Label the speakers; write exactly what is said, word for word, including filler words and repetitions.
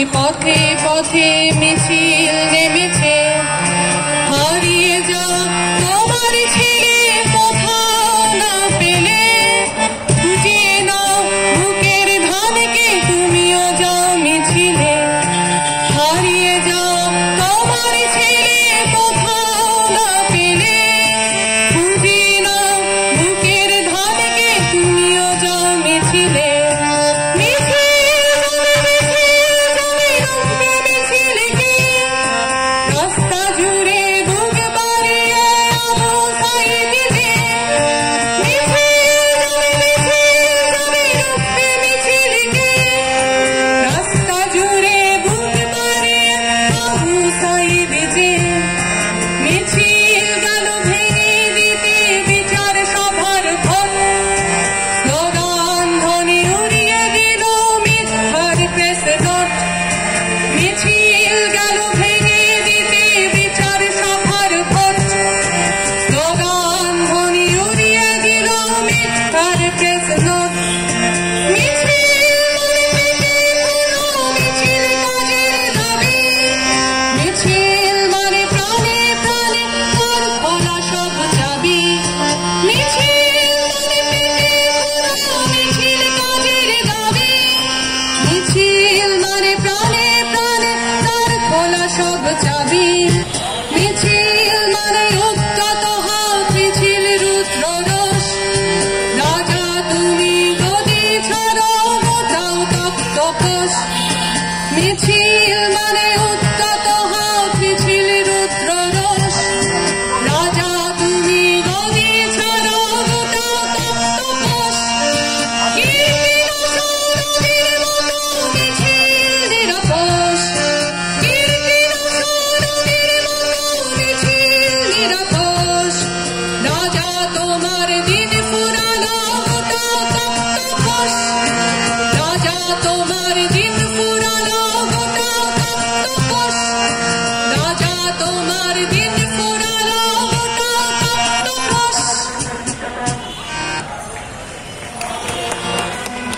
Speaker 1: পথে পথে মিছিল নেমেছে, হারিয়ে যাও তোমার ছেলে কোথাও না পেলে, খুঁজে নাও বুকের ধানকে তুমিও যাও মিছিলে, হারিয়ে যাও তোমার ছেলে কোথাও না পেলে, খুঁজে নাও বুকের ধানকে তুমিও যাও মিছিলে। রাস্তা জুড়ে বুক বাড়িয়ে আবু সাঈদ যে মিছিলকে, রাস্তা জুড়ে বুক বাড়িয়ে আবু সাঈদ যে মিছিল গেল ভেঙে দিতে বিচার সভার ঘর, স্লোগান ধ্বনি উড়িয়ে দিল মিথ্যার প্রেস নোট, মিছিল গেল ভেঙে দিতে বিচার সভার ঘর, স্লোগান ধ্বনি উড়িয়ে দিল মিথ্যার প্রেস নোট। মিছিল মানে প্রাণে প্রাণে তার খোলা সব চাবি, মিছিল মিছিল কাজের দাবি, মিছিল মানে প্রাণে প্রাণে তার খোলা সব চাবি, মিছিল মানে উদ্যত হও মিছিল রুদ্র রোষ, রাজা তুমি গদি ছাড়ো গোটাও তপ্ত কোষ, মিছিল মানে উদ্যত হও মিছিল রুদ্র রোষ, রাজা তুমি গদি ছাড়ো গোটাও তপ্ত কোষ, কীর্তি নশরদের মতো মিছিল নিরপোষ, কীর্তি নশরদের মতো মিছিল নিরপোষ, রাজা তোমার দিন ফুরালো গোটাও তপ্ত কোষ, রাজা তোমার দিন ফুরালো গোটাও তপ্ত কোষ, রাজা তোমার দিন